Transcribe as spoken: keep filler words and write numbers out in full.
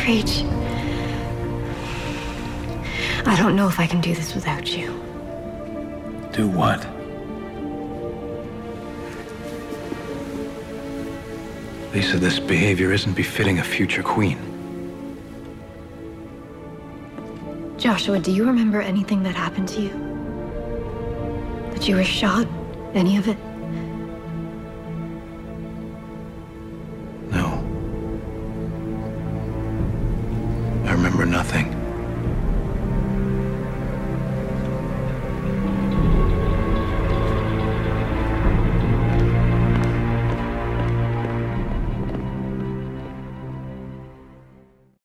Rach, I don't know if I can do this without you. Do what? Lisa, this behavior isn't befitting a future queen. Joshua, do you remember anything that happened to you? That you were shot? Any of it? No. I remember nothing.